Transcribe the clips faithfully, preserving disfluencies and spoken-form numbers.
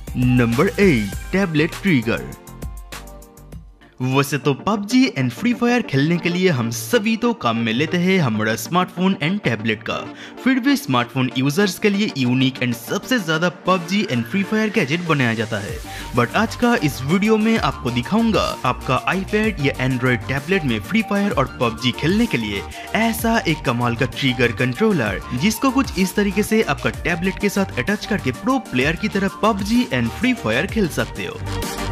Number eight, tablet trigger. वैसे तो PUBG and Free fire खेलने के लिए हम सभी तो काम में लेते हैं हमारा स्मार्टफोन एंड टैबलेट का। फिर भी स्मार्टफोन यूजर्स के लिए यूनिक एंड सबसे ज्यादा PUBG and Free Fire gadget बनाया जाता है। बट आज का इस वीडियो में आपको दिखाऊंगा आपका आईपैड या एंड्रॉइड टैबलेट में फ्री फायर और पबजी खेलने के लिए ऐसा एक कमाल का ट्रिगर कंट्रोलर जिसको कुछ इस तरीके से आपका टैबलेट के साथ अटैच करके प्रो प्लेयर की तरह पबजी एंड फ्री फायर खेल सकते हो।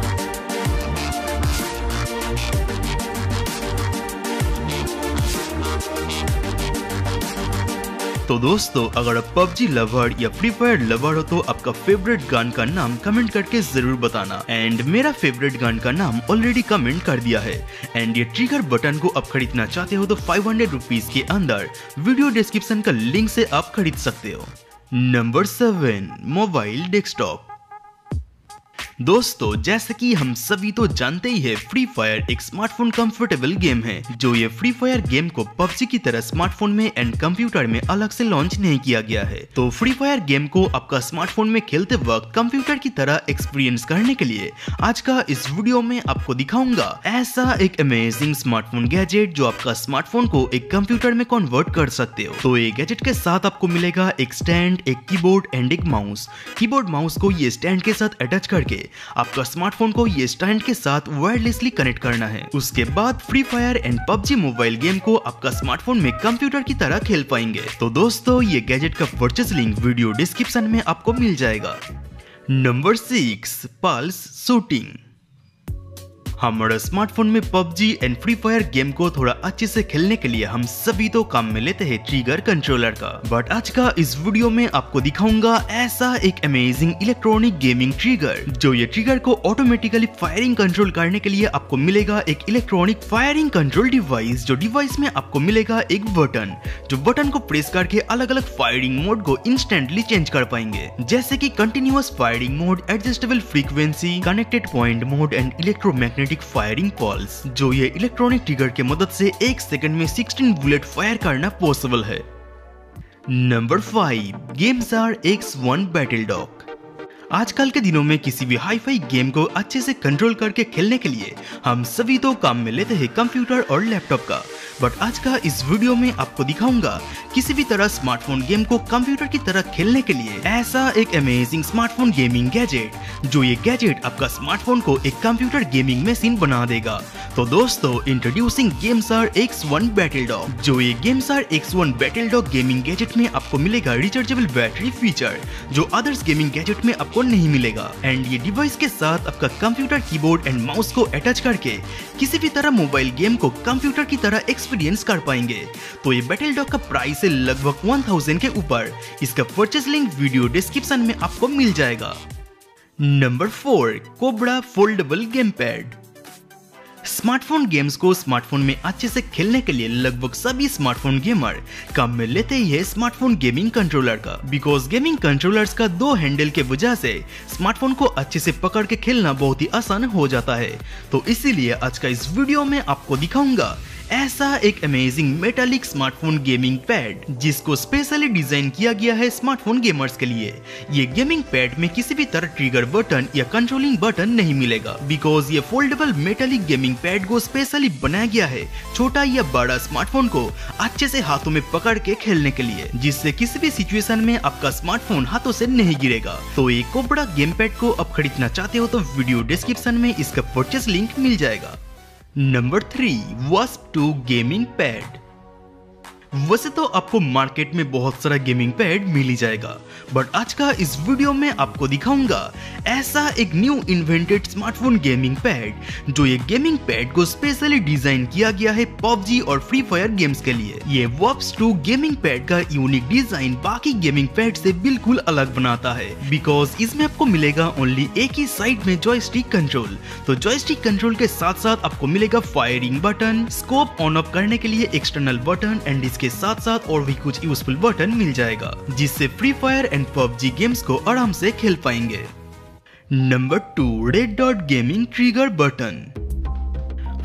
तो दोस्तों, अगर आप पबजी लवर या फ्री फायर लवर हो तो आपका फेवरेट गन का नाम कमेंट करके जरूर बताना। एंड मेरा फेवरेट गन का नाम ऑलरेडी कमेंट कर दिया है। एंड ये ट्रिगर बटन को आप खरीदना चाहते हो तो फाइव हंड्रेड रुपीज के अंदर वीडियो डिस्क्रिप्शन का लिंक से आप खरीद सकते हो। Number seven, mobile desktop. दोस्तों, जैसे कि हम सभी तो जानते ही है, फ्री फायर एक स्मार्टफोन कंफर्टेबल गेम है। जो ये फ्री फायर गेम को पबजी की तरह स्मार्टफोन में एंड कंप्यूटर में अलग से लॉन्च नहीं किया गया है। तो फ्री फायर गेम को आपका स्मार्टफोन में खेलते वक्त कंप्यूटर की तरह एक्सपीरियंस करने के लिए आज का इस वीडियो में आपको दिखाऊंगा ऐसा एक अमेजिंग स्मार्टफोन गैजेट जो आपका स्मार्टफोन को एक कंप्यूटर में कन्वर्ट कर सकते हो। तो ये गैजेट के साथ आपको मिलेगा एक स्टैंड, एक कीबोर्ड एंड एक माउस। कीबोर्ड माउस को ये स्टैंड के साथ अटैच करके आपका स्मार्टफोन को ये स्टैंड के साथ वायरलेसली कनेक्ट करना है। उसके बाद Free Fire and PUBG mobile game को आपका स्मार्टफोन में कंप्यूटर की तरह खेल पाएंगे। तो दोस्तों, ये गैजेट का परचेस लिंक वीडियो डिस्क्रिप्शन में आपको मिल जाएगा। Number six, pulse shooting. हमारा स्मार्टफोन में PUBG and Free Fire game को थोड़ा अच्छे से खेलने के लिए हम सभी तो काम में लेते हैं ट्रिगर कंट्रोलर का। बट आज का इस वीडियो में आपको दिखाऊंगा ऐसा एक अमेजिंग इलेक्ट्रॉनिक गेमिंग ट्रिगर जो ये ट्रिगर को ऑटोमेटिकली फायरिंग कंट्रोल करने के लिए आपको मिलेगा एक इलेक्ट्रॉनिक फायरिंग कंट्रोल डिवाइस। जो डिवाइस में आपको मिलेगा एक बटन, जो बटन को प्रेस करके अलग अलग फायरिंग मोड को इंस्टेंटली चेंज कर पाएंगे, जैसे कि continuous firing mode, adjustable frequency, connected point mode and electromagnetic firing pulse. जो ये इलेक्ट्रॉनिक ट्रिगर की मदद से एक सेकंड में सोलह बुलेट फायर करना पॉसिबल है। Number five, GameSir X one battle dog. आजकल के दिनों में किसी भी हाई फाई गेम को अच्छे से कंट्रोल करके खेलने के लिए हम सभी तो काम में लेते हैं कंप्यूटर और लैपटॉप का। बट आज का इस वीडियो में आपको दिखाऊंगा किसी भी तरह स्मार्टफोन गेम को कंप्यूटर की तरह खेलने के लिए ऐसा एक अमेजिंग स्मार्टफोन गेमिंग गैजेट जो ये गैजेट आपका स्मार्टफोन को एक कंप्यूटर गेमिंग मशीन बना देगा। तो दोस्तों, introducing GameSir X one battle dog. जो ये GameSir X one battle dog gaming gadget में आपको मिलेगा रिचार्जेबल बैटरी फीचर जो अदर्स गेमिंग गैजेट में आपको नहीं मिलेगा। एंड ये डिवाइस के साथ आपका कंप्यूटर कीबोर्ड एंड माउस को अटैच करके किसी भी तरह मोबाइल गेम को कंप्यूटर की तरह एक्सपीरियंस कर पाएंगे। तो ये बैटल डॉग का प्राइस है लगभग वन थाउजेंड के ऊपर। इसका परचेस लिंक वीडियो डिस्क्रिप्शन में आपको मिल जाएगा। Number four, Cobra foldable game pad. Smartphone games को स्मार्टफोन में अच्छे से खेलने के लिए लगभग सभी स्मार्टफोन गेमर काम में लेते ही है स्मार्टफोन गेमिंग कंट्रोलर का। बिकॉज गेमिंग कंट्रोलर्स का दो हैंडल के वजह से स्मार्टफोन को अच्छे से पकड़ के खेलना बहुत ही आसान हो जाता है। तो इसीलिए आज का इस वीडियो में आपको दिखाऊंगा ऐसा एक amazing metallic smartphone gaming pad जिसको स्पेशली डिजाइन किया गया है स्मार्टफोन गेमर्स के लिए। ये गेमिंग पैड में किसी भी तरह ट्रिगर बटन या कंट्रोलिंग बटन नहीं मिलेगा बिकॉज ये फोल्डेबल मेटालिक गेमिंग पैड को स्पेशली बनाया गया है छोटा या बड़ा स्मार्टफोन को अच्छे से हाथों में पकड़ के खेलने के लिए, जिससे किसी भी सिचुएशन में आपका स्मार्टफोन हाथों से नहीं गिरेगा। तो ये कोब्रा गेम पैड को आप खरीदना चाहते हो तो वीडियो डिस्क्रिप्शन में इसका परचेस लिंक मिल जाएगा। Number three, Wasp two gaming pad. वैसे तो आपको मार्केट में बहुत सारा गेमिंग पैड मिल ही जाएगा, बट आज का इस वीडियो में आपको दिखाऊंगा ऐसा एक new invented smartphone gaming pad जो ये गेमिंग पैड को स्पेशली डिजाइन किया गया है पबजी और फ्री फायर गेम्स के लिए। ये वास्प टू गेमिंग पैड का यूनिक डिजाइन बाकी गेमिंग पैड से बिल्कुल अलग बनाता है बिकॉज इसमें आपको मिलेगा ओनली एक ही साइड में जॉयस्टिक कंट्रोल। तो जॉयस्टिक कंट्रोल के साथ साथ आपको मिलेगा firing button, scope on off करने के लिए एक्सटर्नल बटन एंड के साथ साथ और भी कुछ यूजफुल बटन मिल जाएगा जिससे Free Fire and PUBG games को आराम से खेल पाएंगे। Number two, red dot gaming trigger button.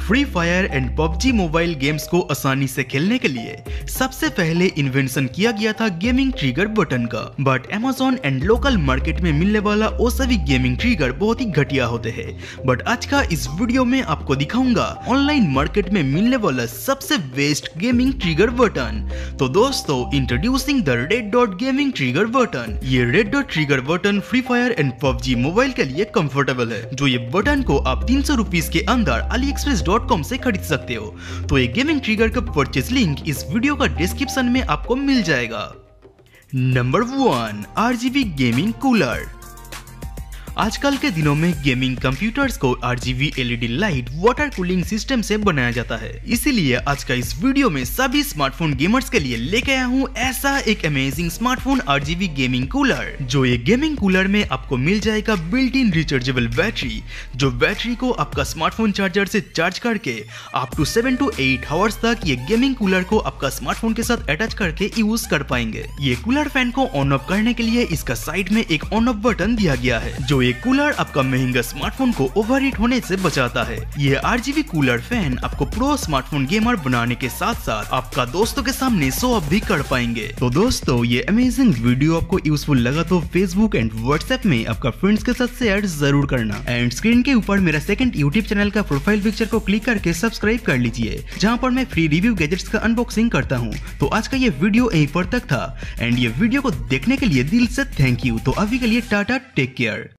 Free Fire and PUBG mobile games को आसानी से खेलने के लिए सबसे पहले इन्वेंशन किया गया था गेमिंग ट्रिगर बटन का। But Amazon and local market में मिलने वाला वो सभी गेमिंग ट्रिगर बहुत ही घटिया होते हैं। बट आज का इस वीडियो में आपको दिखाऊंगा ऑनलाइन मार्केट में मिलने वाला सबसे बेस्ट गेमिंग ट्रिगर बटन। तो दोस्तों, introducing the red dot gaming trigger button. ये red dot trigger button Free Fire and PUBG mobile के लिए कंफर्टेबल है। जो ये बटन को आप तीन सौ रुपीज के अंदर अली एक्सप्रेस डॉट कॉम से खरीद सकते हो। तो ये गेमिंग ट्रिगर का परचेज लिंक इस वीडियो का डिस्क्रिप्शन में आपको मिल जाएगा। Number one, RGB gaming cooler. आजकल के दिनों में गेमिंग कंप्यूटर्स को RGB LED light water cooling system से बनाया जाता है। इसीलिए आज का इस वीडियो में सभी स्मार्टफोन गेमर्स के लिए लेके आया हूँ ऐसा एक amazing smartphone RGB gaming cooler. जो ये गेमिंग कूलर में आपको मिल जाएगा बिल्ट इन रिचार्जेबल बैटरी, जो बैटरी को आपका स्मार्टफोन चार्जर से चार्ज करके up to seven to eight hours तक ये गेमिंग कूलर को आपका स्मार्टफोन के साथ अटैच करके यूज कर पाएंगे। ये कूलर फैन को ऑन ऑफ करने के लिए इसका साइड में एक ऑन ऑफ बटन दिया गया है। जो ये कूलर आपका महंगा स्मार्टफोन को ओवरहीट होने से बचाता है। ये आरजीबी कूलर फैन आपको प्रो स्मार्टफोन गेमर बनाने के साथ साथ आपका दोस्तों के सामने शो ऑफ भी कर पाएंगे। तो दोस्तों, ये अमेजिंग वीडियो आपको यूजफुल लगा तो फेसबुक एंड व्हाट्सएप में आपका फ्रेंड्स के साथ शेयर जरूर करना। एंड स्क्रीन के ऊपर मेरा सेकंड यूट्यूब चैनल का प्रोफाइल पिक्चर को क्लिक करके सब्सक्राइब कर लीजिए, जहाँ पर मैं फ्री रिव्यू गैजेट्स का अनबॉक्सिंग करता हूँ। तो आज का ये वीडियो यहीं पर तक था एंड ये वीडियो को देखने के लिए दिल से थैंक यू। तो अभी के लिए टाटा, टेक केयर।